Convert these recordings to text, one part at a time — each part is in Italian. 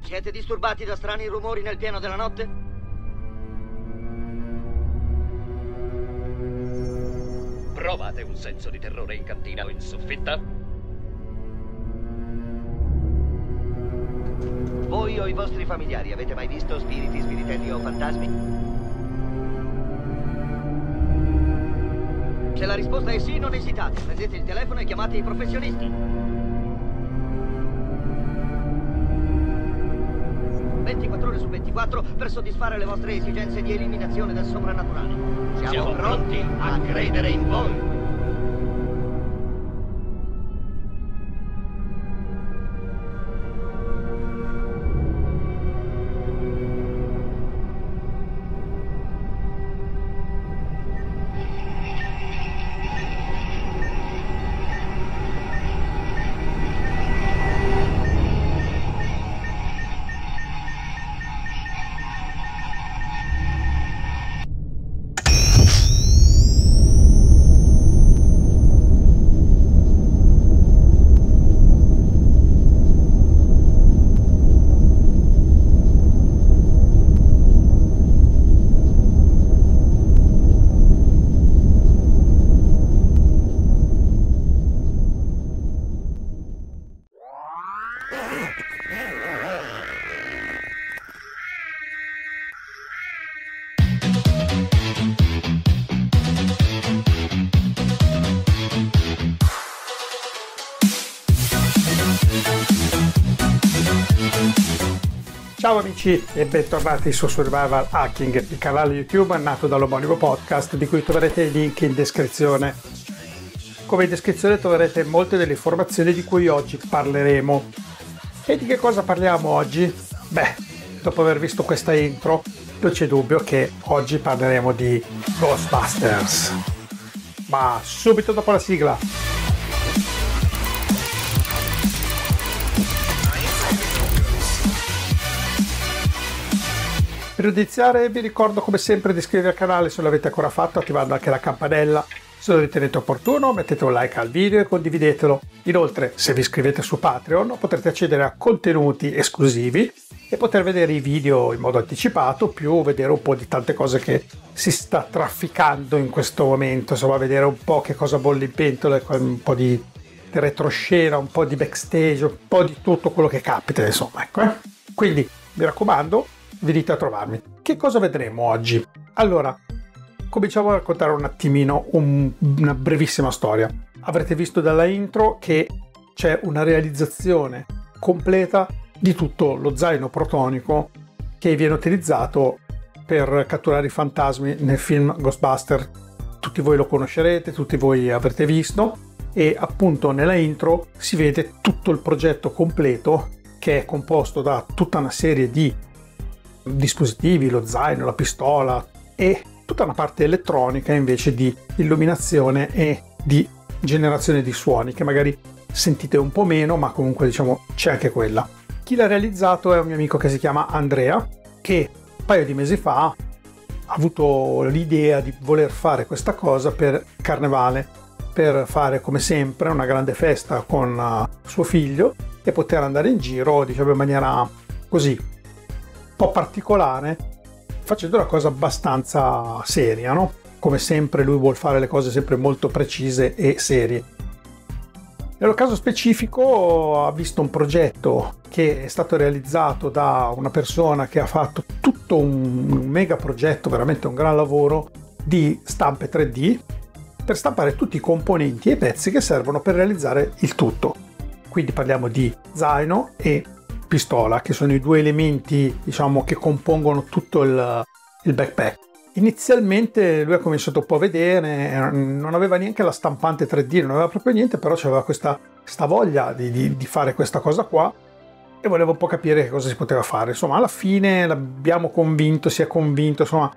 Siete disturbati da strani rumori nel pieno della notte? Provate un senso di terrore in cantina o in soffitta? Voi o i vostri familiari avete mai visto spiriti, spiritelli o fantasmi? Se la risposta è sì, non esitate. Prendete il telefono e chiamate i professionisti. 24 ore su 24 per soddisfare le vostre esigenze di eliminazione del soprannaturale. Siamo pronti a credere in voi. Ciao amici e bentornati su Survival Hacking, il canale YouTube nato dall'omonimo podcast di cui troverete i link in descrizione. Come in descrizione troverete molte delle informazioni di cui oggi parleremo. E di che cosa parliamo oggi? Beh, dopo aver visto questa intro, non c'è dubbio che oggi parleremo di Ghostbusters. Ma subito dopo la sigla! Per iniziare vi ricordo come sempre di iscrivervi al canale se non l'avete ancora fatto, attivando anche la campanella. Se lo ritenete opportuno mettete un like al video e condividetelo. Inoltre, se vi iscrivete su Patreon potrete accedere a contenuti esclusivi e poter vedere i video in modo anticipato, più vedere un po' di tante cose che si sta trafficando in questo momento, insomma vedere un po' che cosa bolle in pentola, un po' di retroscena, un po' di backstage, un po' di tutto quello che capita, insomma, ecco. Quindi mi raccomando, venite a trovarmi. Che cosa vedremo oggi? Allora, cominciamo a raccontare un attimino una brevissima storia. Avrete visto dalla intro che c'è una realizzazione completa di tutto lo zaino protonico che viene utilizzato per catturare i fantasmi nel film Ghostbusters. Tutti voi lo conoscerete, tutti voi avrete visto, e appunto nella intro si vede tutto il progetto completo che è composto da tutta una serie di dispositivi, lo zaino, la pistola e tutta una parte elettronica invece di illuminazione e di generazione di suoni che magari sentite un po' meno, ma comunque diciamo c'è anche quella. Chi l'ha realizzato è un mio amico che si chiama Andrea, che un paio di mesi fa ha avuto l'idea di voler fare questa cosa per Carnevale, per fare come sempre una grande festa con suo figlio e poter andare in giro, diciamo, in maniera così un po' particolare, facendo una cosa abbastanza seria, no? Come sempre lui vuol fare le cose sempre molto precise e serie. Nel caso specifico ha visto un progetto che è stato realizzato da una persona che ha fatto tutto un mega progetto, veramente un gran lavoro di stampe 3D per stampare tutti i componenti e i pezzi che servono per realizzare il tutto. Quindi parliamo di zaino e pistola, che sono i due elementi, diciamo, che compongono tutto il backpack. Inizialmente lui ha cominciato un po' a vedere, non aveva neanche la stampante 3D, non aveva proprio niente, però aveva questa voglia di fare questa cosa qua e voleva un po' capire che cosa si poteva fare. Insomma, alla fine l'abbiamo convinto, si è convinto, insomma,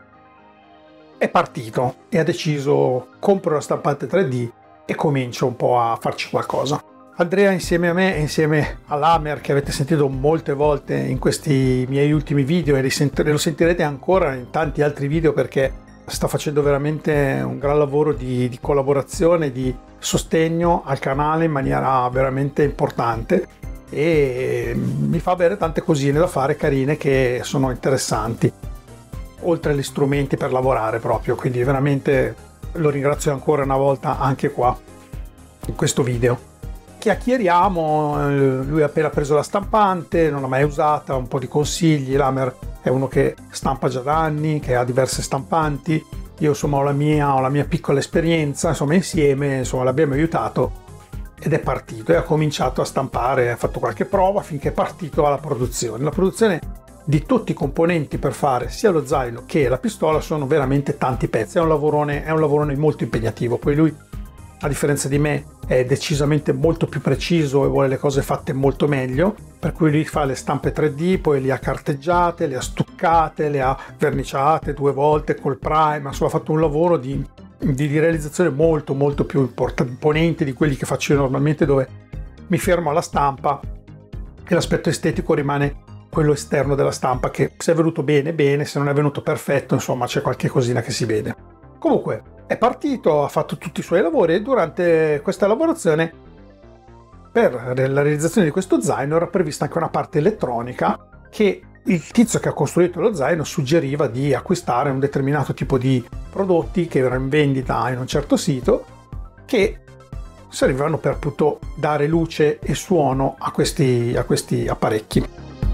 è partito e ha deciso: compro la stampante 3D e comincio un po' a farci qualcosa. Andrea, insieme a me e insieme all'Hammer, che avete sentito molte volte in questi miei ultimi video e lo sentirete ancora in tanti altri video, perché sta facendo veramente un gran lavoro di collaborazione, di sostegno al canale in maniera veramente importante. e mi fa avere tante cosine da fare carine che sono interessanti, oltre agli strumenti per lavorare proprio, quindi veramente lo ringrazio ancora una volta anche qua in questo video. Chiacchieriamo, lui ha appena preso la stampante, non l'ha mai usata, un po' di consigli. Lamer è uno che stampa già da anni, che ha diverse stampanti, io insomma ho la mia piccola esperienza, insomma insieme insomma l'abbiamo aiutato ed è partito e ha cominciato a stampare, ha fatto qualche prova finché è partito alla produzione. La produzione di tutti i componenti per fare sia lo zaino che la pistola sono veramente tanti pezzi, è un lavorone molto impegnativo. Poi lui, a differenza di me, è decisamente molto più preciso e vuole le cose fatte molto meglio, per cui lui fa le stampe 3D, poi le ha carteggiate, le ha stuccate, le ha verniciate 2 volte col prime, insomma ha fatto un lavoro di realizzazione molto più imponente di quelli che faccio io normalmente, dove mi fermo alla stampa e l'aspetto estetico rimane quello esterno della stampa, che se è venuto bene, se non è venuto perfetto, insomma c'è qualche cosina che si vede. Comunque è partito, ha fatto tutti i suoi lavori e durante questa lavorazione, per la realizzazione di questo zaino, era prevista anche una parte elettronica che il tizio che ha costruito lo zaino suggeriva di acquistare un determinato tipo di prodotti che erano in vendita in un certo sito, che servivano per appunto dare luce e suono a questi apparecchi.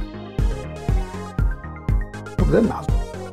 Del naso.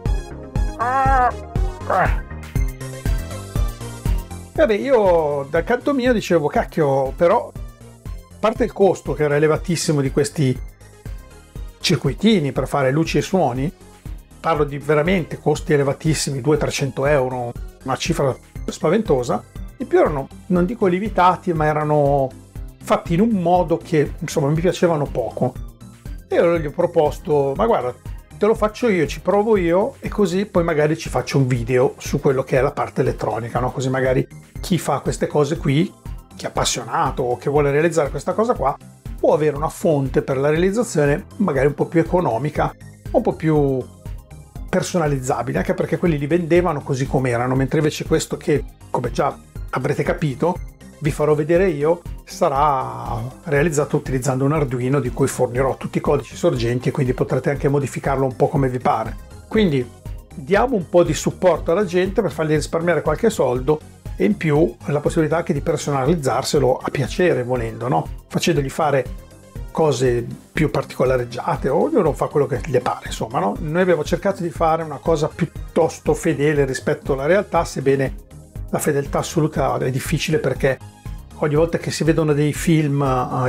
Vabbè, io dal canto mio dicevo, cacchio, però a parte il costo che era elevatissimo di questi circuitini per fare luci e suoni, parlo di veramente costi elevatissimi, 200-300 euro, una cifra spaventosa, in più erano, non dico limitati, ma erano fatti in un modo che insomma mi piacevano poco. E io gli ho proposto, ma guarda, te lo faccio io, ci provo io e così poi magari ci faccio un video su quello che è la parte elettronica, no? Così magari chi fa queste cose qui, chi è appassionato o che vuole realizzare questa cosa qua, può avere una fonte per la realizzazione magari un po' più economica, un po' più personalizzabile, anche perché quelli li vendevano così come erano, mentre invece questo, che come già avrete capito, vi farò vedere io, sarà realizzato utilizzando un Arduino di cui fornirò tutti i codici sorgenti e quindi potrete anche modificarlo un po' come vi pare. Quindi diamo un po' di supporto alla gente per fargli risparmiare qualche soldo e in più la possibilità anche di personalizzarselo a piacere, volendo, no? Facendogli fare cose più particolareggiate, ognuno fa quello che gli pare, insomma, no? Noi abbiamo cercato di fare una cosa piuttosto fedele rispetto alla realtà, sebbene la fedeltà assoluta è difficile, perché ogni volta che si vedono dei film,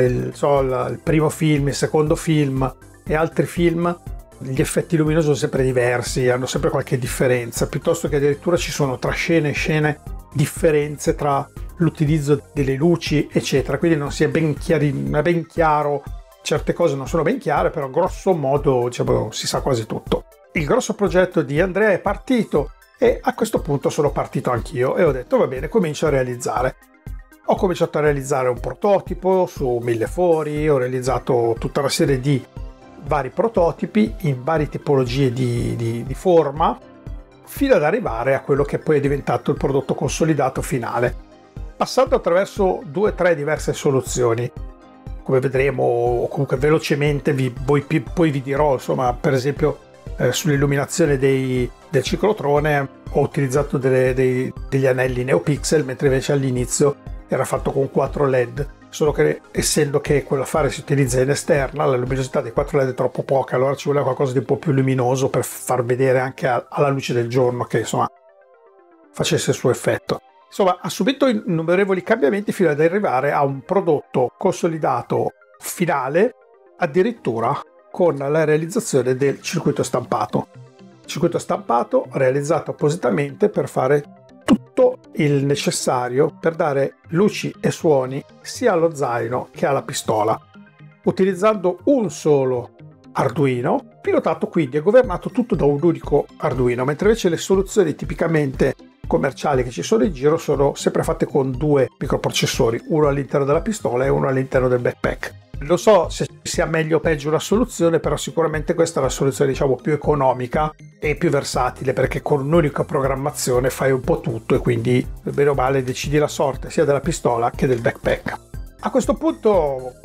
il primo film, il secondo film e altri film, gli effetti luminosi sono sempre diversi, hanno sempre qualche differenza, piuttosto che addirittura ci sono tra scene e scene differenze tra l'utilizzo delle luci, eccetera. Quindi non è ben chiaro, certe cose non sono ben chiare, però grosso modo diciamo, si sa quasi tutto. Il grosso progetto di Andrea è partito e a questo punto sono partito anch'io e ho detto va bene, comincio a realizzare. Ho cominciato a realizzare un prototipo su 1000 fori, ho realizzato tutta una serie di vari prototipi in varie tipologie di forma, fino ad arrivare a quello che poi è diventato il prodotto consolidato finale, passando attraverso 2 o 3 diverse soluzioni. Come vedremo, o comunque velocemente poi vi dirò, insomma, per esempio sull'illuminazione del ciclotrone ho utilizzato degli anelli NeoPixel, mentre invece all'inizio era fatto con 4 LED, solo che essendo che quell'affare si utilizza in esterna, la luminosità dei 4 LED è troppo poca, allora ci voleva qualcosa di un po' più luminoso per far vedere anche alla luce del giorno che insomma facesse il suo effetto. Insomma, ha subito innumerevoli cambiamenti fino ad arrivare a un prodotto consolidato finale, addirittura con la realizzazione del circuito stampato. Circuito stampato realizzato appositamente per fare tutto il necessario per dare luci e suoni sia allo zaino che alla pistola, utilizzando un solo Arduino, pilotato quindi e governato tutto da un unico Arduino, mentre invece le soluzioni tipicamente commerciali che ci sono in giro sono sempre fatte con 2 microprocessori, uno all'interno della pistola e uno all'interno del backpack. Non so se sia meglio o peggio una soluzione, però sicuramente questa è la soluzione diciamo più economica e più versatile, perché con un'unica programmazione fai un po' tutto e quindi bene o male decidi la sorte sia della pistola che del backpack. A questo punto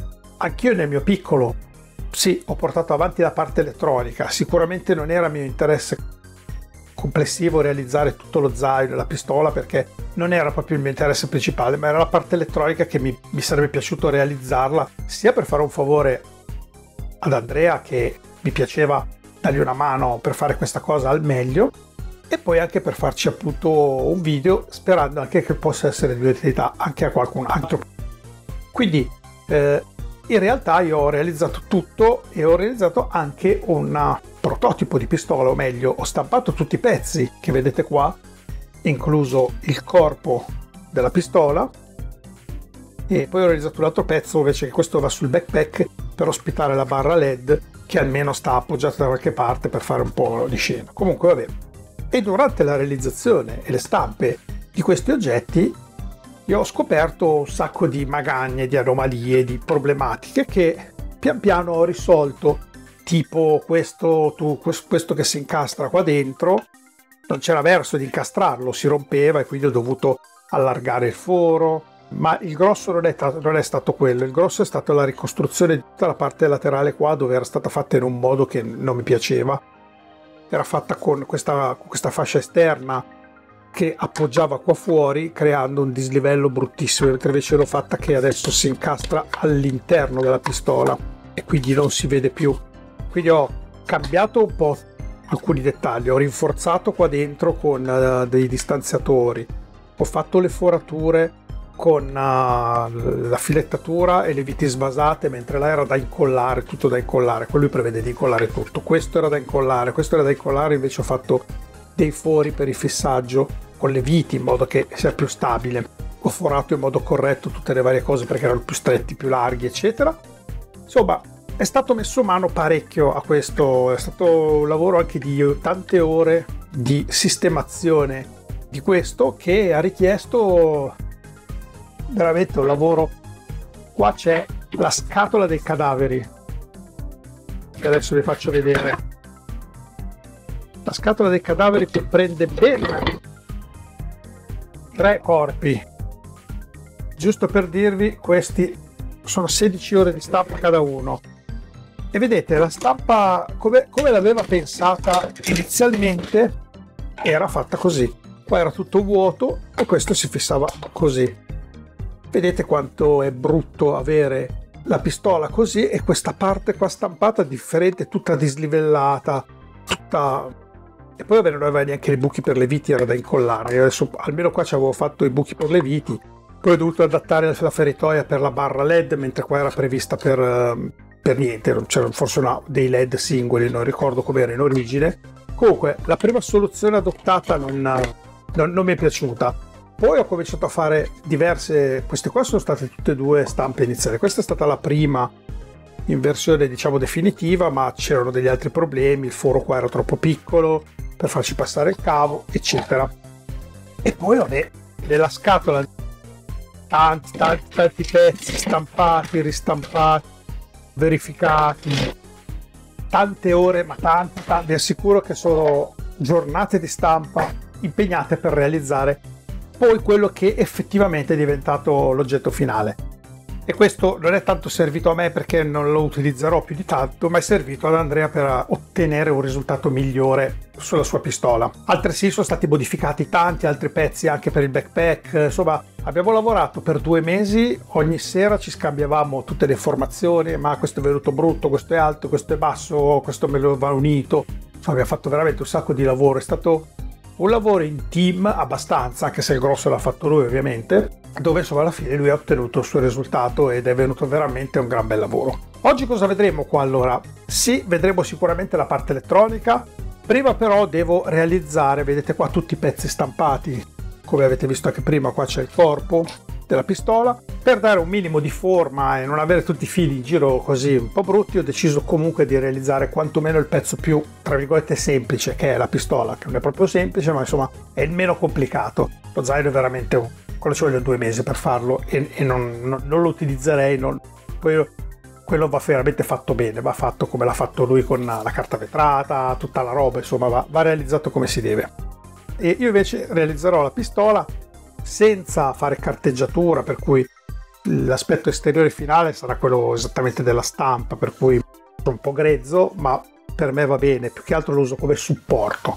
anch'io nel mio piccolo, sì, ho portato avanti la parte elettronica, sicuramente non era mio interesse complessivo realizzare tutto lo zaino e la pistola, perché non era proprio il mio interesse principale, ma era la parte elettronica che mi sarebbe piaciuto realizzarla, sia per fare un favore ad Andrea, che mi piaceva dargli una mano per fare questa cosa al meglio, e poi anche per farci appunto un video, sperando anche che possa essere di utilità anche a qualcun altro. Quindi in realtà io ho realizzato tutto e ho realizzato anche un prototipo di pistola, o meglio ho stampato tutti i pezzi che vedete qua, incluso il corpo della pistola, e poi ho realizzato un altro pezzo invece, che questo va sul backpack per ospitare la barra LED, che almeno sta appoggiata da qualche parte per fare un po' di scena. Comunque vabbè, e durante la realizzazione e le stampe di questi oggetti io ho scoperto un sacco di magagne, di anomalie, di problematiche che pian piano ho risolto, tipo questo che si incastra qua dentro, non c'era verso di incastrarlo, si rompeva e quindi ho dovuto allargare il foro, ma il grosso non è stato quello, il grosso è stata la ricostruzione di tutta la parte laterale qua, dove era stata fatta in un modo che non mi piaceva, era fatta con questa fascia esterna che appoggiava qua fuori, creando un dislivello bruttissimo, mentre invece l'ho fatta che adesso si incastra all'interno della pistola e quindi non si vede più. Quindi ho cambiato un po' alcuni dettagli, ho rinforzato qua dentro con dei distanziatori, ho fatto le forature con la filettatura e le viti svasate, mentre là era da incollare, tutto da incollare, quello prevede di incollare tutto, questo era da incollare, invece ho fatto dei fori per il fissaggio con le viti in modo che sia più stabile, ho forato in modo corretto tutte le varie cose perché erano più stretti, più larghi eccetera. Insomma, è stato messo mano parecchio a questo, è stato un lavoro anche di tante ore di sistemazione di questo, che ha richiesto veramente un lavoro. Qua c'è la scatola dei cadaveri che adesso vi faccio vedere. La scatola dei cadaveri comprende ben 3 corpi, giusto per dirvi, questi sono 16 ore di stampa cada uno, e vedete la stampa come l'aveva pensata inizialmente era fatta così, qua era tutto vuoto e questo si fissava così. Vedete quanto è brutto avere la pistola così e questa parte qua stampata differente, tutta dislivellata, tutta. E poi non aveva neanche i buchi per le viti, era da incollare. Io adesso almeno qua ci avevo fatto i buchi per le viti, poi ho dovuto adattare la feritoia per la barra LED, mentre qua era prevista per niente, c'erano forse dei LED singoli, non ricordo com'era in origine. Comunque la prima soluzione adottata non mi è piaciuta. Poi ho cominciato a fare diverse, queste qua sono state tutte e 2 stampe iniziali, questa è stata la prima in versione diciamo definitiva, ma c'erano degli altri problemi, il foro qua era troppo piccolo per farci passare il cavo eccetera. E poi vabbè, nella scatola tanti pezzi stampati, ristampati, verificati, tante ore, ma tante, vi assicuro che sono giornate di stampa impegnate per realizzare poi quello che effettivamente è diventato l'oggetto finale. E questo non è tanto servito a me perché non lo utilizzerò più di tanto, ma è servito ad Andrea per ottenere un risultato migliore sulla sua pistola. Altresì sono stati modificati tanti altri pezzi anche per il backpack, insomma abbiamo lavorato per 2 mesi, ogni sera ci scambiavamo tutte le informazioni, ma questo è venuto brutto, questo è alto, questo è basso, questo me lo va unito. Insomma, abbiamo fatto veramente un sacco di lavoro, è stato un lavoro in team abbastanza, anche se il grosso l'ha fatto lui ovviamente, dove insomma alla fine lui ha ottenuto il suo risultato ed è venuto veramente un gran bel lavoro. Oggi cosa vedremo qua allora? Sì, vedremo sicuramente la parte elettronica, prima però devo realizzare, vedete qua tutti i pezzi stampati, come avete visto anche prima, qua c'è il corpo della pistola. Per dare un minimo di forma e non avere tutti i fili in giro così un po' brutti, ho deciso comunque di realizzare quantomeno il pezzo più, tra virgolette, semplice, che è la pistola, che non è proprio semplice, ma insomma è il meno complicato. Lo zaino è veramente quello ci voglio 2 mesi per farlo e non lo utilizzerei, poi quello va veramente fatto bene, va fatto come l'ha fatto lui con la carta vetrata, tutta la roba, insomma va realizzato come si deve. E io invece realizzerò la pistola senza fare carteggiatura, per cui l'aspetto esteriore finale sarà quello esattamente della stampa, per cui è un po' grezzo, ma per me va bene, più che altro lo uso come supporto.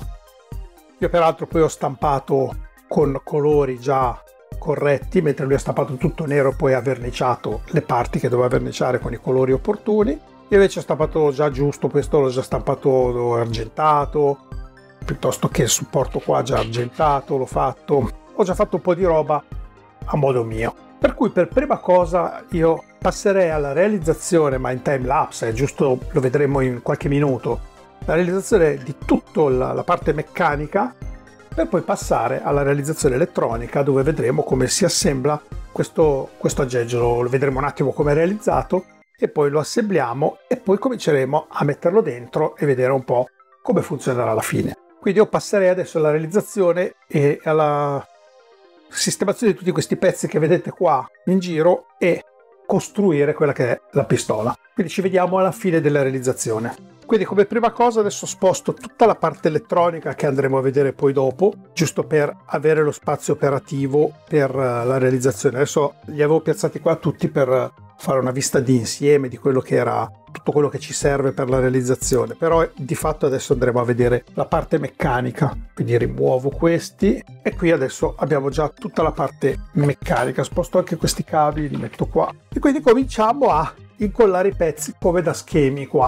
Io peraltro poi ho stampato con colori già corretti, mentre lui ha stampato tutto nero, poi ha verniciato le parti che doveva verniciare con i colori opportuni. Io invece ho stampato già giusto, questo l'ho già stampato argentato, piuttosto che il supporto qua già argentato, l'ho fatto. Ho già fatto un po' di roba a modo mio. Per cui per prima cosa io passerei alla realizzazione, ma in time lapse, giusto, lo vedremo in qualche minuto, la realizzazione di tutta la parte meccanica, per poi passare alla realizzazione elettronica, dove vedremo come si assembla questo aggeggio. Lo vedremo un attimo come è realizzato e poi lo assembliamo e poi cominceremo a metterlo dentro e vedere un po' come funzionerà alla fine. Quindi io passerei adesso alla realizzazione e alla sistemazione di tutti questi pezzi che vedete qua in giro e costruire quella che è la pistola. Quindi ci vediamo alla fine della realizzazione. Quindi come prima cosa adesso sposto tutta la parte elettronica che andremo a vedere poi dopo, giusto per avere lo spazio operativo per la realizzazione. Adesso li avevo piazzati qua tutti per fare una vista di insieme di quello che era tutto quello che ci serve per la realizzazione, però di fatto adesso andremo a vedere la parte meccanica. Quindi rimuovo questi e qui adesso abbiamo già tutta la parte meccanica. Sposto anche questi cavi, li metto qua e quindi cominciamo a incollare i pezzi come da schemi qua.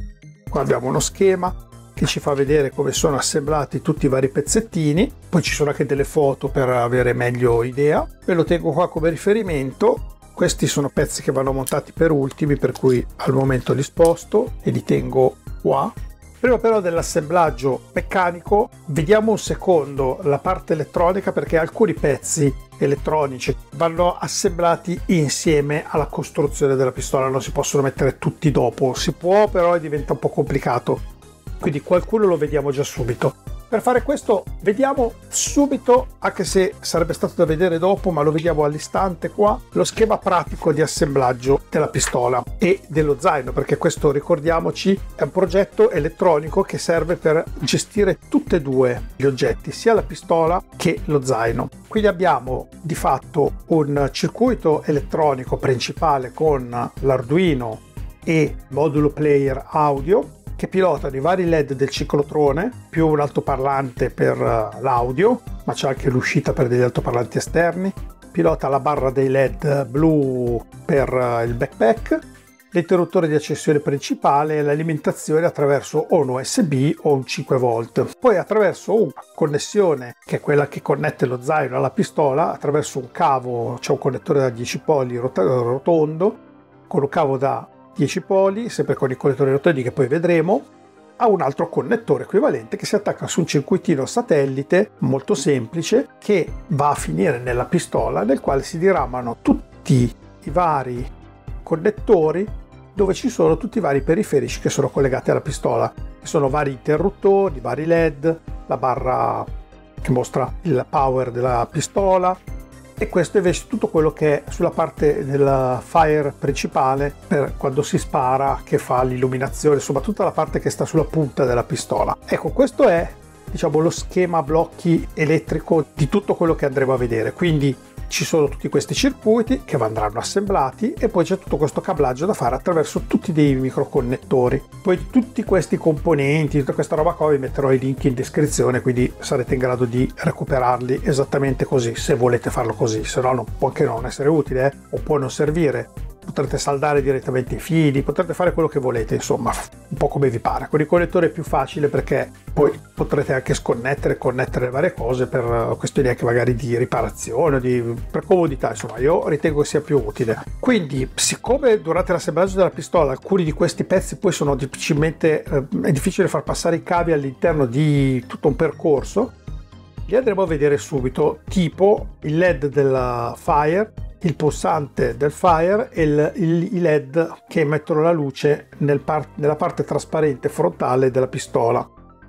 Qua abbiamo uno schema che ci fa vedere come sono assemblati tutti i vari pezzettini, poi ci sono anche delle foto per avere meglio idea. Ve lo tengo qua come riferimento. Questi sono pezzi che vanno montati per ultimi, per cui al momento li sposto e li tengo qua. Prima però dell'assemblaggio meccanico vediamo un secondo la parte elettronica, perché alcuni pezzi elettronici vanno assemblati insieme alla costruzione della pistola, non si possono mettere tutti dopo, si può però diventa un po' complicato, quindi qualcuno lo vediamo già subito. Per fare questo vediamo subito, anche se sarebbe stato da vedere dopo, ma lo vediamo all'istante qua, lo schema pratico di assemblaggio della pistola e dello zaino, perché questo, ricordiamoci, è un progetto elettronico che serve per gestire tutti e due gli oggetti, sia la pistola che lo zaino. Quindi abbiamo di fatto un circuito elettronico principale con l'Arduino e modulo player audio, che pilotano i vari LED del ciclotrone, più un altoparlante per l'audio, ma c'è anche l'uscita per degli altoparlanti esterni, pilota la barra dei LED blu per il backpack, l'interruttore di accensione principale e l'alimentazione attraverso o un USB o un 5 volt. Poi attraverso una connessione, che è quella che connette lo zaino alla pistola, attraverso un cavo, c'è un connettore da 10 poli rotondo, con un cavo da 10 poli, sempre con i connettori rotondi che poi vedremo, a un altro connettore equivalente che si attacca su un circuitino satellite molto semplice che va a finire nella pistola, nel quale si diramano tutti i vari connettori dove ci sono tutti i vari periferici che sono collegati alla pistola. Ci sono vari interruttori, vari LED, la barra che mostra il power della pistola, e questo invece è tutto quello che è sulla parte del fire principale per quando si spara, che fa l'illuminazione, insomma tutta la parte che sta sulla punta della pistola. Ecco, questo è, diciamo, lo schema blocchi elettrico di tutto quello che andremo a vedere. Quindi ci sono tutti questi circuiti che andranno assemblati e poi c'è tutto questo cablaggio da fare attraverso tutti dei microconnettori. Poi tutti questi componenti, tutta questa roba qua, vi metterò i link in descrizione, quindi sarete in grado di recuperarli esattamente così, se volete farlo così, se no può anche non essere utile, o può non servire. Potrete saldare direttamente i fili, potrete fare quello che volete, insomma, un po' come vi pare. Con il connettore è più facile perché poi potrete anche sconnettere e connettere le varie cose per questioni anche magari di riparazione, per comodità, insomma, io ritengo che sia più utile. Quindi, siccome durante l'assemblaggio della pistola alcuni di questi pezzi poi sono difficilmente, è difficile far passare i cavi all'interno di tutto un percorso, li andremo a vedere subito, tipo il LED della Fire, il pulsante del Fire e i LED che emettono la luce nella parte trasparente frontale della pistola.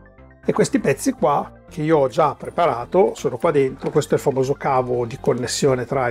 E questi pezzi qua che io ho già preparato sono qua dentro. Questo è il famoso cavo di connessione tra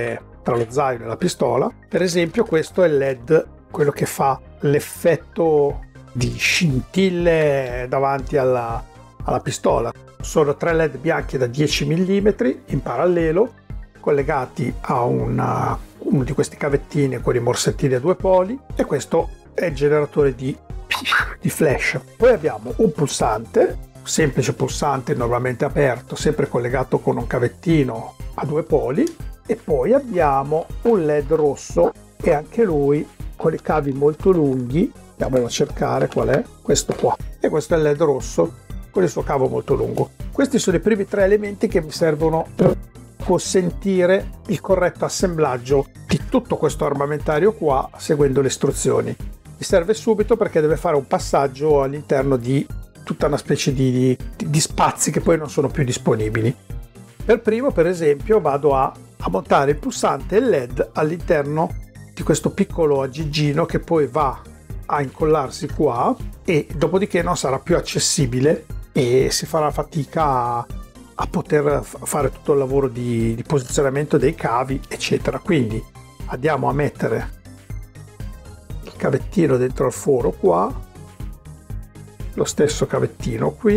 lo zaino e la pistola. Per esempio questo è il LED, quello che fa l'effetto di scintille davanti alla pistola. Sono 3 LED bianchi da 10 mm in parallelo, collegati a un uno di questi cavettini con i morsettini a 2 poli, e questo è il generatore di flash. Poi abbiamo un pulsante, semplice pulsante normalmente aperto, sempre collegato con un cavettino a 2 poli, e poi abbiamo un LED rosso e anche lui con i cavi molto lunghi. Andiamo a cercare qual è, questo qua, e questo è il LED rosso con il suo cavo molto lungo. Questi sono i primi 3 elementi che mi servono per consentire il corretto assemblaggio di tutto questo armamentario qua seguendo le istruzioni. Mi serve subito perché deve fare un passaggio all'interno di tutta una specie di spazi che poi non sono più disponibili. Per primo, per esempio, vado a montare il pulsante e il LED all'interno di questo piccolo aggeggino che poi va a incollarsi qua, e dopodiché non sarà più accessibile e si farà fatica a poter fare tutto il lavoro di posizionamento dei cavi, eccetera. Quindi andiamo a mettere il cavettino dentro al foro qua, lo stesso cavettino qui,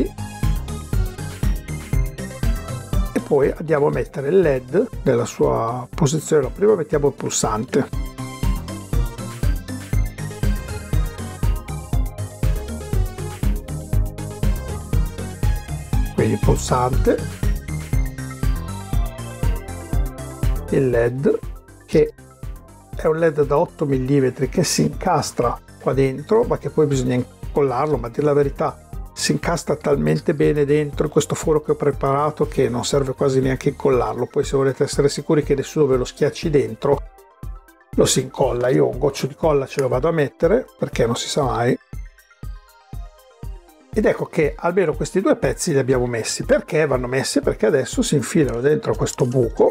e poi andiamo a mettere il LED nella sua posizione. Prima mettiamo il pulsante, il pulsante, il LED, che è un LED da 8 mm che si incastra qua dentro, ma che poi bisogna incollarlo, ma a dire la verità si incastra talmente bene dentro questo foro che ho preparato che non serve quasi neanche incollarlo. Poi se volete essere sicuri che nessuno ve lo schiacci dentro, lo si incolla. Io un goccio di colla ce lo vado a mettere perché non si sa mai. Ed ecco che almeno questi 2 pezzi li abbiamo messi. Perché vanno messi? Perché adesso si infilano dentro questo buco,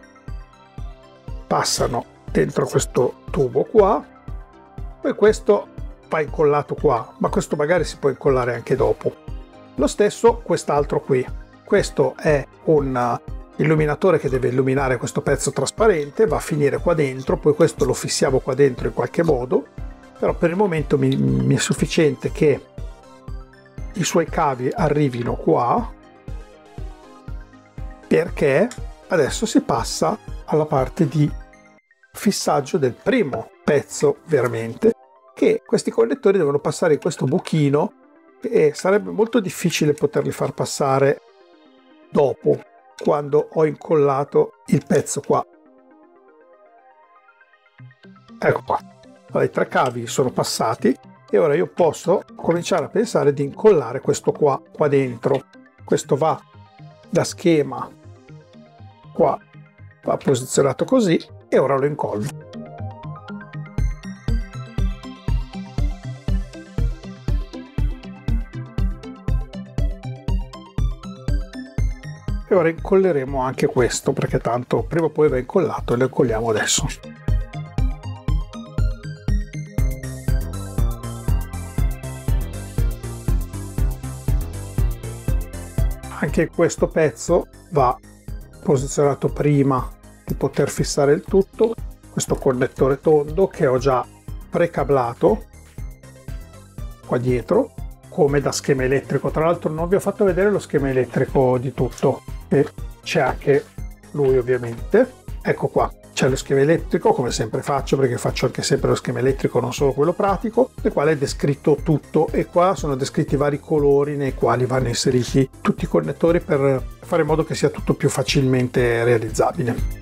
passano dentro questo tubo qua, poi questo va incollato qua, ma questo magari si può incollare anche dopo. Lo stesso quest'altro qui. Questo è un illuminatore che deve illuminare questo pezzo trasparente, va a finire qua dentro, poi questo lo fissiamo qua dentro in qualche modo, però per il momento mi è sufficiente che i suoi cavi arrivino qua, perché adesso si passa alla parte di fissaggio del primo pezzo veramente, che questi connettori devono passare in questo buchino e sarebbe molto difficile poterli far passare dopo, quando ho incollato il pezzo qua. Ecco qua, allora, i 3 cavi sono passati e ora io posso cominciare a pensare di incollare questo qua dentro. Questo va da schema qua, va posizionato così, e ora lo incollo. E ora incolleremo anche questo, perché tanto prima o poi va incollato, e lo incolliamo adesso. Anche questo pezzo va posizionato prima di poter fissare il tutto. Questo connettore tondo che ho già precablato qua dietro, come da schema elettrico. Tra l'altro non vi ho fatto vedere lo schema elettrico di tutto, e c'è anche lui ovviamente. Ecco qua, c'è lo schema elettrico, come sempre faccio, perché faccio anche sempre lo schema elettrico, non solo quello pratico, nel quale è descritto tutto, e qua sono descritti vari colori nei quali vanno inseriti tutti i connettori per fare in modo che sia tutto più facilmente realizzabile.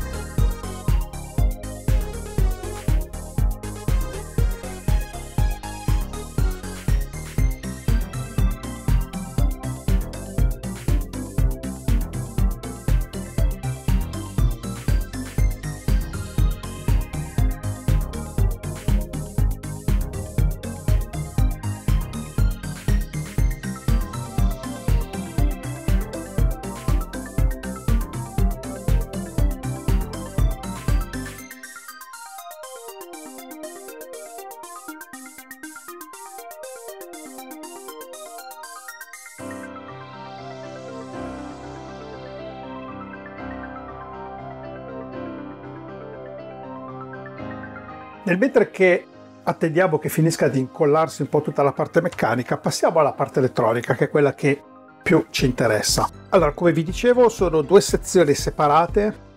Nel mentre che attendiamo che finisca di incollarsi un po' tutta la parte meccanica, passiamo alla parte elettronica, che è quella che più ci interessa. Allora, come vi dicevo, sono 2 sezioni separate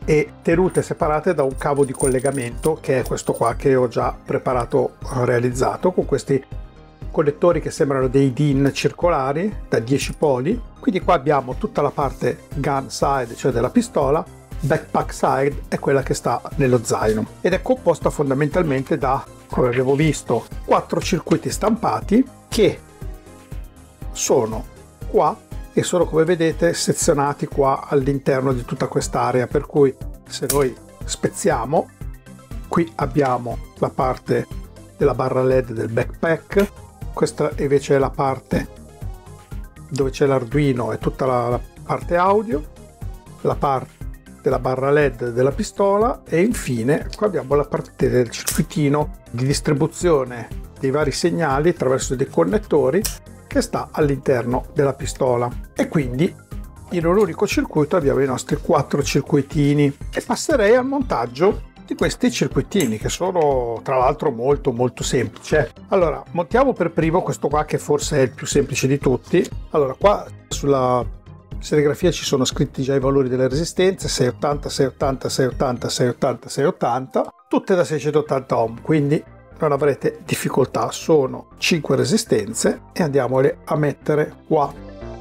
e tenute separate da un cavo di collegamento, che è questo qua che ho già preparato, realizzato, con questi connettori che sembrano dei DIN circolari da 10 poli. Quindi qua abbiamo tutta la parte gun side, cioè della pistola. Backpack side è quella che sta nello zaino ed è composta fondamentalmente da, come abbiamo visto, 4 circuiti stampati che sono qua e sono, come vedete, sezionati qua all'interno di tutta quest'area, per cui se noi spezziamo, qui abbiamo la parte della barra LED del backpack, questa invece è la parte dove c'è l'Arduino e tutta la parte audio, la parte della barra LED della pistola e infine qua abbiamo la parte del circuitino di distribuzione dei vari segnali attraverso dei connettori che sta all'interno della pistola. E quindi in un unico circuito abbiamo i nostri 4 circuitini e passerei al montaggio di questi circuitini, che sono tra l'altro molto semplici. Allora, montiamo per primo questo qua, che forse è il più semplice di tutti. Allora, qua sulla serigrafia ci sono scritti già i valori delle resistenze: 680, 680, 680, 680, 680, tutte da 680 ohm, quindi non avrete difficoltà. Sono 5 resistenze e andiamole a mettere qua.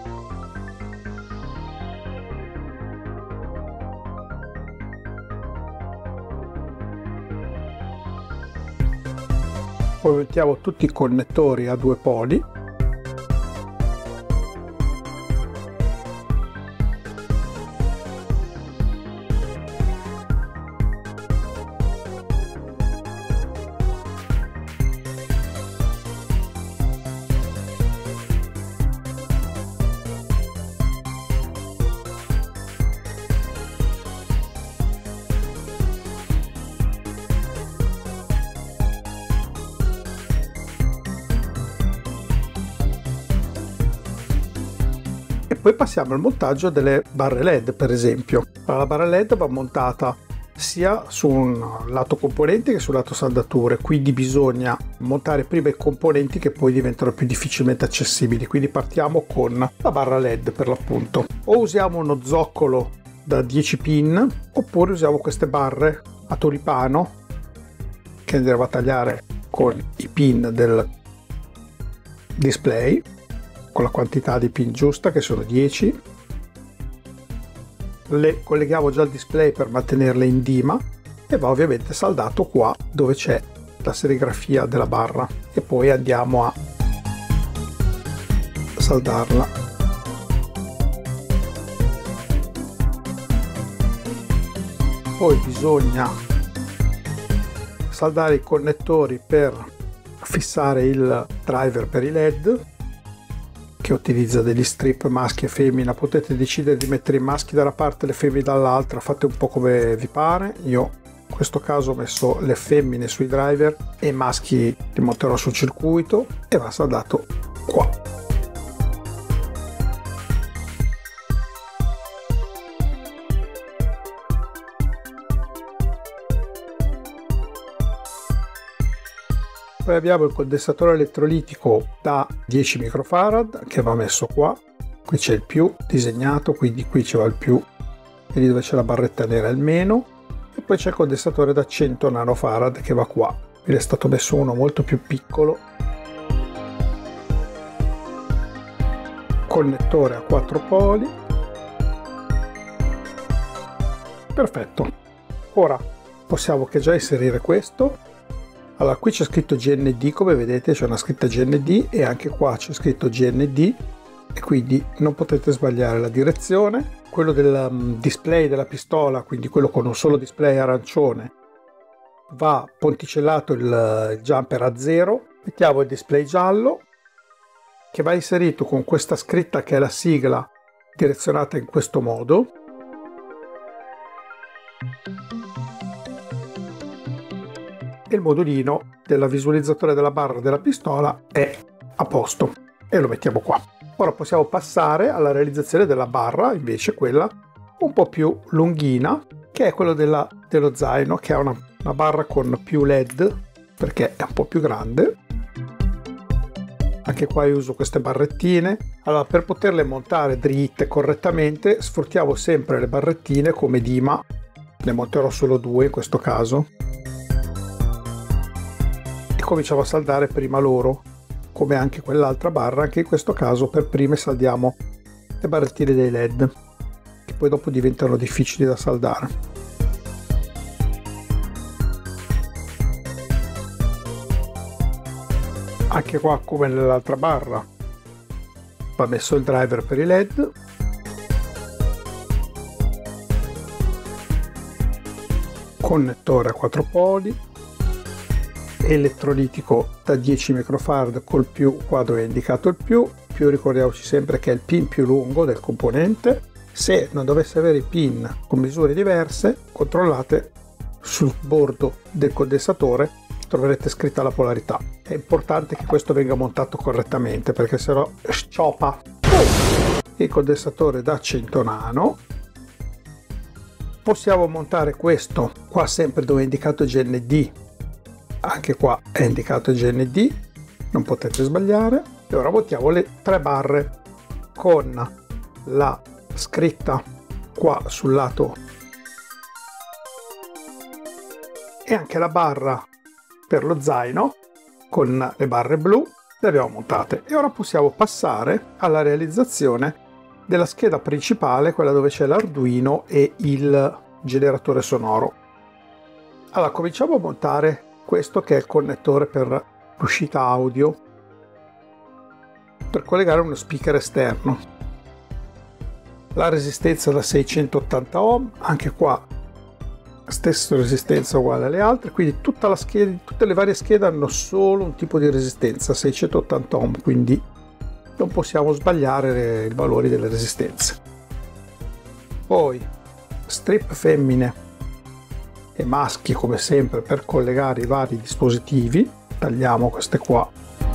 Poi mettiamo tutti i connettori a 2 poli. Poi passiamo al montaggio delle barre LED, per esempio. Allora, la barra LED va montata sia su un lato componenti che sul lato saldature, quindi bisogna montare prima i componenti che poi diventano più difficilmente accessibili. Quindi partiamo con la barra LED, per l'appunto. O usiamo uno zoccolo da 10 pin oppure usiamo queste barre a tulipano che andremo a tagliare con i pin del display, con la quantità di pin giusta, che sono 10. Le colleghiamo già al display per mantenerle in dima e va ovviamente saldato qua dove c'è la serigrafia della barra, e poi andiamo a saldarla. Poi bisogna saldare i connettori per fissare il driver per i LED, che utilizza degli strip maschi e femmina. Potete decidere di mettere i maschi da una parte e le femmine dall'altra, fate un po' come vi pare. Io in questo caso ho messo le femmine sui driver e i maschi li monterò sul circuito e va saldato qua. Poi abbiamo il condensatore elettrolitico da 10 microfarad che va messo qua. Qui c'è il più disegnato, quindi qui ci va il più e lì dove c'è la barretta nera il meno. E poi c'è il condensatore da 100 nanofarad che va qua. Qui è stato messo uno molto più piccolo. Connettore a 4 poli. Perfetto. Ora possiamo che già inserire questo. Allora, qui c'è scritto GND, come vedete c'è una scritta GND e anche qua c'è scritto GND, e quindi non potete sbagliare la direzione. Quello del display della pistola, quindi quello con un solo display arancione, va ponticellato il jumper a 0. Mettiamo il display giallo che va inserito con questa scritta che è la sigla direzionata in questo modo. Il modulino del visualizzatore della barra della pistola è a posto e lo mettiamo qua. Ora possiamo passare alla realizzazione della barra, invece quella un po' più lunghina, che è quella dello zaino, che ha una barra con più LED perché è un po' più grande. Anche qua io uso queste barrettine. Allora, per poterle montare dritte correttamente sfruttiamo sempre le barrettine come dima ne monterò solo 2 in questo caso, e cominciamo a saldare prima loro, come anche quell'altra barra. Anche in questo caso per prime saldiamo le barrettine dei LED, che poi dopo diventano difficili da saldare. Anche qua, come nell'altra barra, va messo il driver per i LED, connettore a 4 poli, elettrolitico da 10 microfarad col più quando è indicato il più. Ricordiamoci sempre che è il pin più lungo del componente. Se non dovesse avere i pin con misure diverse, controllate sul bordo del condensatore, troverete scritta la polarità. È importante che questo venga montato correttamente, perché sennò sciopa. Il condensatore da 100 nano. Possiamo montare questo qua sempre dove è indicato GND, anche qua è indicato GND, non potete sbagliare. E ora montiamo le 3 barre con la scritta qua sul lato e anche la barra per lo zaino con le barre blu. Le abbiamo montate e ora possiamo passare alla realizzazione della scheda principale, quella dove c'è l'Arduino e il generatore sonoro. Allora cominciamo a montare questo, che è il connettore per l'uscita audio per collegare uno speaker esterno. La resistenza da 680 ohm, anche qua stessa resistenza uguale alle altre, quindi tutta la scheda, tutte le varie schede hanno solo un tipo di resistenza 680 ohm, quindi non possiamo sbagliare i valori delle resistenze. Poi strip femmine e maschi come sempre per collegare i vari dispositivi. Tagliamo queste qua,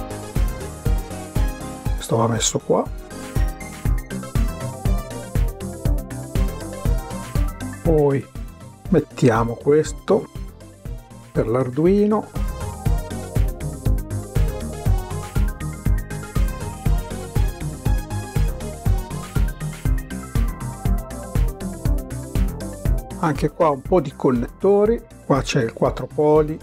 questo va messo qua. Poi mettiamo questo per l'Arduino, anche qua un po' di connettori. Qua c'è il 4 poli.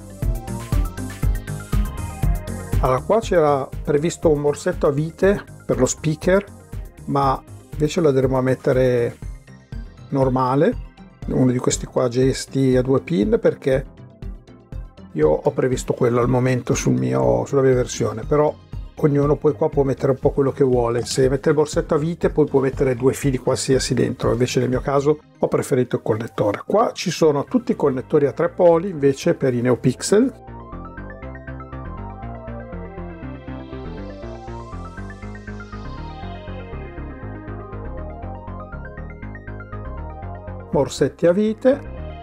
Allora qua c'era previsto un morsetto a vite per lo speaker, ma invece lo andremo a mettere normale, uno di questi qua gesti a 2 pin, perché io ho previsto quello al momento sulla mia versione, però ognuno poi qua può mettere un po' quello che vuole. Se mette il borsetto a vite poi può mettere 2 fili qualsiasi dentro, invece nel mio caso ho preferito il connettore. Qua ci sono tutti i connettori a 3 poli invece per i NeoPixel. Morsetti a vite,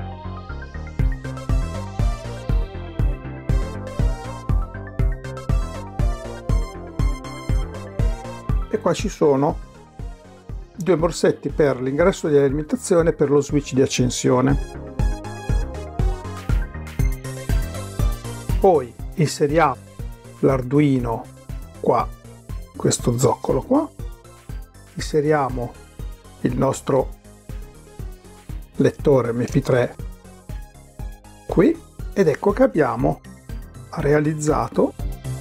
e qua ci sono 2 morsetti per l'ingresso di alimentazione e per lo switch di accensione. Poi inseriamo l'Arduino qua, questo zoccolo qua, inseriamo il nostro lettore MP3 qui, ed ecco che abbiamo realizzato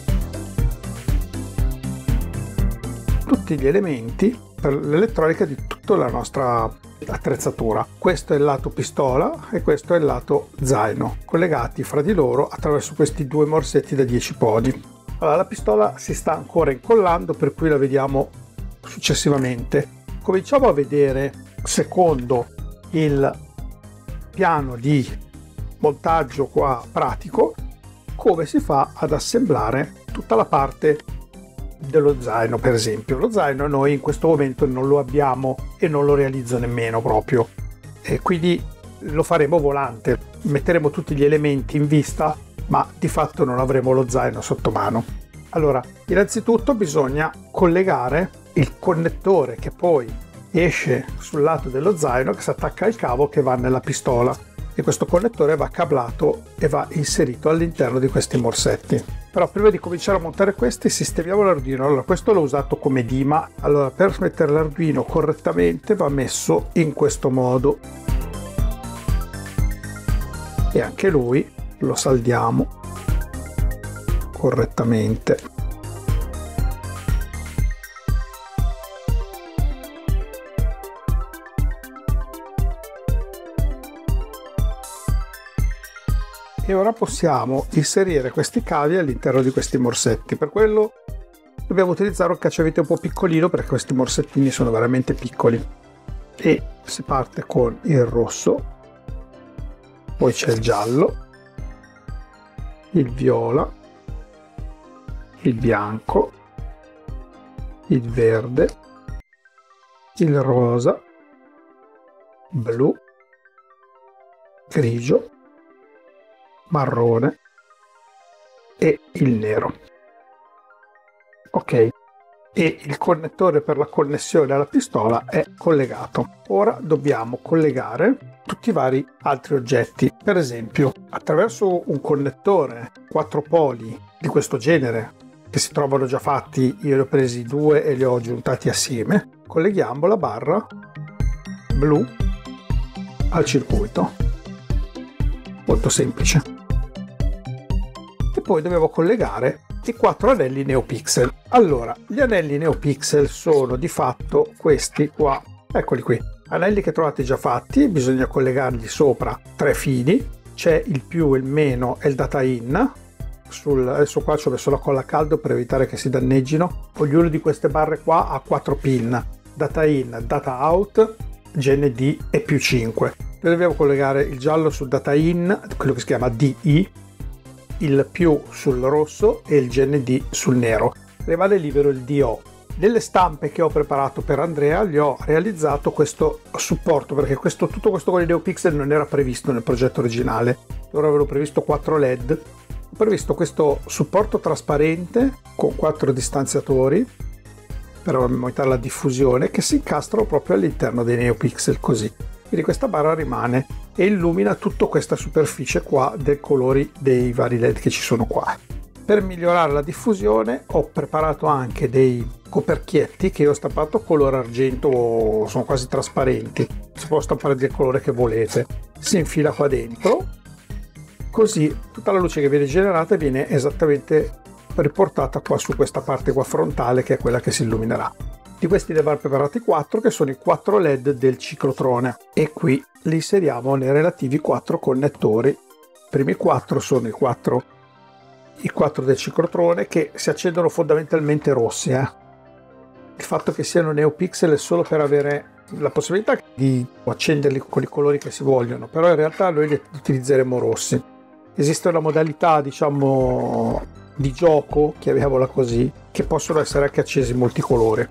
tutti gli elementi per l'elettronica di tutta la nostra attrezzatura. Questo è il lato pistola e questo è il lato zaino, collegati fra di loro attraverso questi 2 morsetti da 10 podi. Allora, la pistola si sta ancora incollando, per cui la vediamo successivamente. Cominciamo a vedere, secondo il piano di montaggio qua pratico, come si fa ad assemblare tutta la parte dello zaino. Per esempio lo zaino noi in questo momento non lo abbiamo e non lo realizzo nemmeno proprio, e quindi lo faremo volante, metteremo tutti gli elementi in vista ma di fatto non avremo lo zaino sotto mano. Allora innanzitutto bisogna collegare il connettore che poi esce sul lato dello zaino, che si attacca al cavo che va nella pistola, e questo connettore va cablato e va inserito all'interno di questi morsetti. Però prima di cominciare a montare questi sistemiamo l'Arduino. Allora questo l'ho usato come dima. Allora per mettere l'Arduino correttamente va messo in questo modo. e anche lui lo saldiamo correttamente. E ora possiamo inserire questi cavi all'interno di questi morsetti. Per quello dobbiamo utilizzare un cacciavite un po' piccolino, perché questi morsettini sono veramente piccoli. E si parte con il rosso, poi c'è il giallo, il viola, il bianco, il verde, il rosa, blu, grigio, marrone e il nero. Ok, e il connettore per la connessione alla pistola è collegato. Ora dobbiamo collegare tutti i vari altri oggetti. Per esempio, attraverso un connettore 4 poli di questo genere, che si trovano già fatti, io ne ho presi 2 e li ho aggiuntati assieme, colleghiamo la barra blu al circuito. Molto semplice. E poi dovevo collegare i 4 anelli NeoPixel. Allora, gli anelli NeoPixel sono di fatto questi qua, eccoli qui, anelli che trovate già fatti, bisogna collegargli sopra 3 fili, c'è il più, il meno e il data in. Adesso qua ci ho messo la colla a caldo per evitare che si danneggino. Ognuna di queste barre qua ha 4 pin, data in, data out, GND e più 5. Noi dobbiamo collegare il giallo sul data in, quello che si chiama DI, il più sul rosso e il GND sul nero. Rimane libero il DO. Nelle stampe che ho preparato per Andrea gli ho realizzato questo supporto, perché tutto questo con i NeoPixel non era previsto nel progetto originale. Loro avevano previsto 4 LED. Ho previsto questo supporto trasparente con 4 distanziatori per aumentare la diffusione, che si incastrano proprio all'interno dei NeoPixel così. Quindi questa barra rimane e illumina tutta questa superficie qua dei colori dei vari LED che ci sono qua. Per migliorare la diffusione ho preparato anche dei coperchietti che ho stampato color argento, sono quasi trasparenti, si può stampare del colore che volete. Si infila qua dentro, così tutta la luce che viene generata viene esattamente riportata qua su questa parte qua frontale, che è quella che si illuminerà. Di questi ne abbiamo preparati 4, che sono i 4 LED del ciclotrone, e qui li inseriamo nei relativi 4 connettori. I primi 4 sono i 4 del ciclotrone, che si accendono fondamentalmente rossi. Il fatto che siano NeoPixel è solo per avere la possibilità di accenderli con i colori che si vogliono, però in realtà noi li utilizzeremo rossi. Esiste una modalità, diciamo, di gioco, chiamiamola così, che possono essere anche accesi multicolori.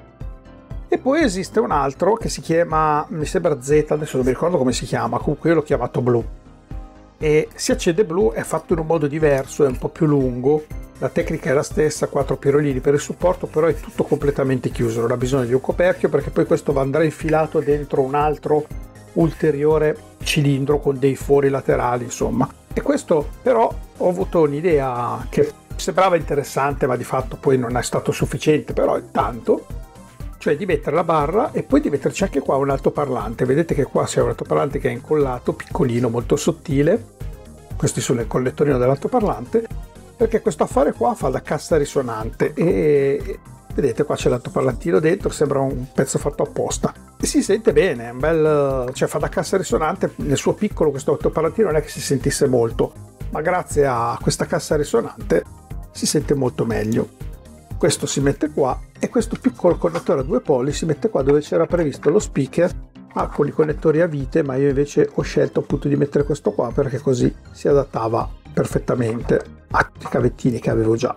E poi esiste un altro che si chiama, mi sembra Z, adesso non mi ricordo come si chiama, comunque io l'ho chiamato blu. E si accende blu, è fatto in un modo diverso, è un po' più lungo, la tecnica è la stessa, 4 pirolini per il supporto, però è tutto completamente chiuso, non ha bisogno di un coperchio, perché poi questo andrà infilato dentro un altro ulteriore cilindro con dei fori laterali, insomma. E questo però ho avuto un'idea che sembrava interessante, ma di fatto poi non è stato sufficiente, però intanto, cioè di mettere la barra e poi di metterci anche qua un altoparlante. Vedete che qua c'è un altoparlante che è incollato, piccolino, molto sottile. Questi sono il collettorino dell'altoparlante, perché questo affare qua fa da cassa risonante e vedete qua c'è l'altoparlantino dentro, sembra un pezzo fatto apposta e si sente bene, è un bel, cioè fa da cassa risonante. Nel suo piccolo questo altoparlantino non è che si sentisse molto, ma grazie a questa cassa risonante si sente molto meglio. Questo si mette qua e questo piccolo connettore a 2 poli si mette qua dove c'era previsto lo speaker con i connettori a vite, ma io invece ho scelto appunto di mettere questo qua perché così si adattava perfettamente ai cavettini che avevo già.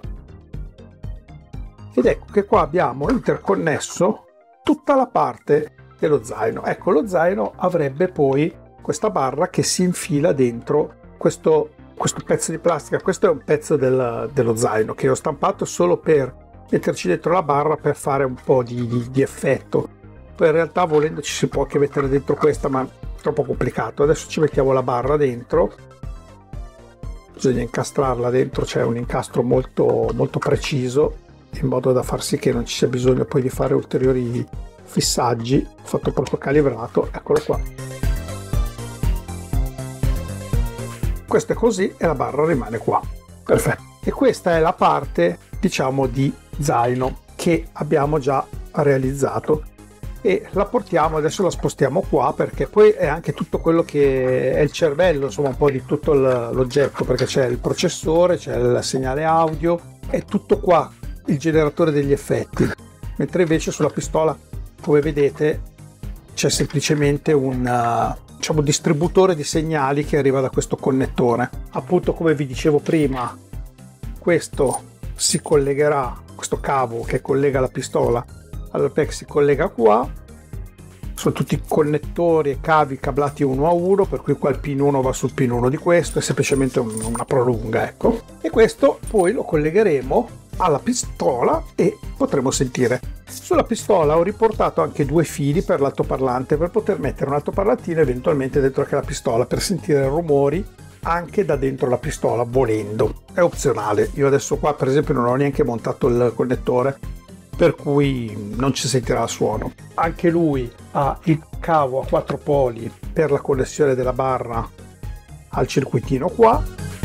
Ed ecco che qua abbiamo interconnesso tutta la parte dello zaino. Ecco, lo zaino avrebbe poi questa barra che si infila dentro questo pezzo di plastica. Questo è un pezzo dello zaino che ho stampato solo per metterci dentro la barra, per fare un po' di effetto. Poi in realtà volendo ci si può anche mettere dentro questa, ma è troppo complicato. Adesso ci mettiamo la barra dentro, bisogna incastrarla dentro, c'è un incastro molto molto preciso in modo da far sì che non ci sia bisogno poi di fare ulteriori fissaggi. Ho fatto proprio calibrato, eccolo qua. questo è così e la barra rimane qua. Perfetto. E questa è la parte, diciamo, di zaino che abbiamo già realizzato e la portiamo, adesso la spostiamo qua perché poi è anche tutto quello che è il cervello, insomma un po' di tutto l'oggetto, perché c'è il processore, c'è il segnale audio, è tutto qua il generatore degli effetti, mentre invece sulla pistola, come vedete, c'è semplicemente un diciamo distributore di segnali che arriva da questo connettore. Appunto, come vi dicevo prima, questo si collegherà, questo cavo che collega la pistola all'AirPeg si collega qua, sono tutti connettori e cavi cablati uno a uno, per cui qua il pin 1 va sul pin 1 di questo, è semplicemente una prolunga, ecco, e questo poi lo collegheremo alla pistola e potremo sentire. Sulla pistola ho riportato anche 2 fili per l'altoparlante per poter mettere un altoparlantino eventualmente dentro anche la pistola per sentire rumori anche da dentro la pistola volendo, è opzionale. Io adesso qua per esempio non ho neanche montato il connettore, per cui non ci sentirà il suono. Anche lui ha il cavo a 4 poli per la connessione della barra al circuitino qua,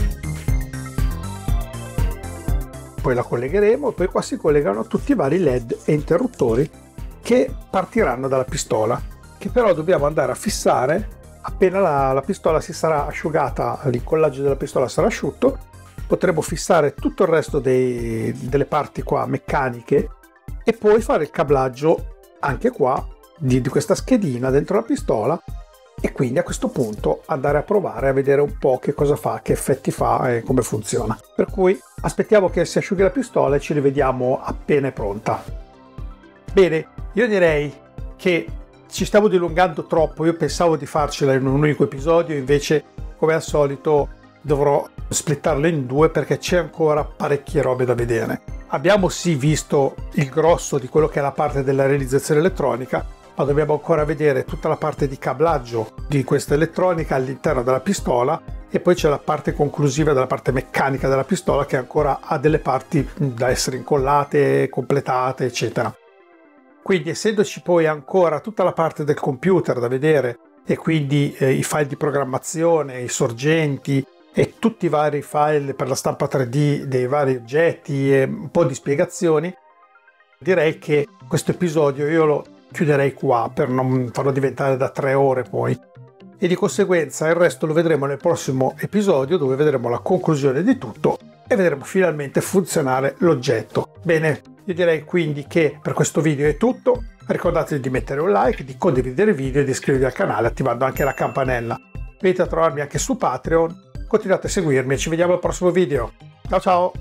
poi la collegheremo e poi qua si collegano tutti i vari LED e interruttori che partiranno dalla pistola, che però dobbiamo andare a fissare appena la pistola si sarà asciugata, l'incollaggio della pistola sarà asciutto. Potremo fissare tutto il resto delle parti qua meccaniche e poi fare il cablaggio anche qua di questa schedina dentro la pistola e quindi a questo punto andare a provare a vedere un po' che cosa fa, che effetti fa e come funziona. Per cui aspettiamo che si asciughi la pistola e ci rivediamo appena è pronta. Bene, io direi che ci stiamo dilungando troppo, io pensavo di farcela in un unico episodio, invece come al solito dovrò splittarlo in 2 perché c'è ancora parecchie robe da vedere. Abbiamo sì visto il grosso di quello che è la parte della realizzazione elettronica, ma dobbiamo ancora vedere tutta la parte di cablaggio di questa elettronica all'interno della pistola e poi c'è la parte conclusiva della parte meccanica della pistola che ancora ha delle parti da essere incollate, completate, eccetera. Quindi essendoci poi ancora tutta la parte del computer da vedere e quindi i file di programmazione, i sorgenti e tutti i vari file per la stampa 3D dei vari oggetti e un po' di spiegazioni, direi che questo episodio io lo chiuderei qua per non farlo diventare da 3 ore poi, e di conseguenza il resto lo vedremo nel prossimo episodio dove vedremo la conclusione di tutto e vedremo finalmente funzionare l'oggetto. Bene, io direi quindi che per questo video è tutto. Ricordatevi di mettere un like, di condividere il video e di iscrivervi al canale attivando anche la campanella. Venite a trovarmi anche su Patreon, continuate a seguirmi e ci vediamo al prossimo video. Ciao ciao!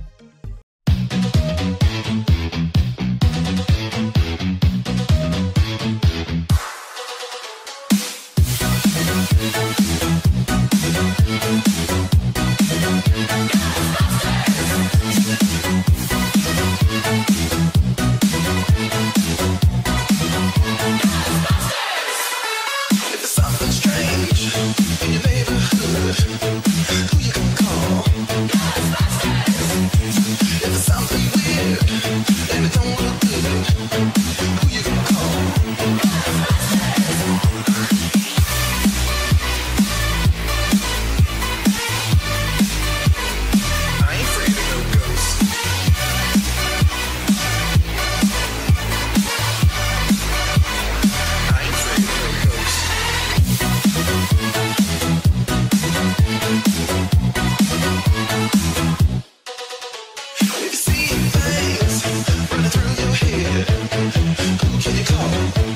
Who can you call?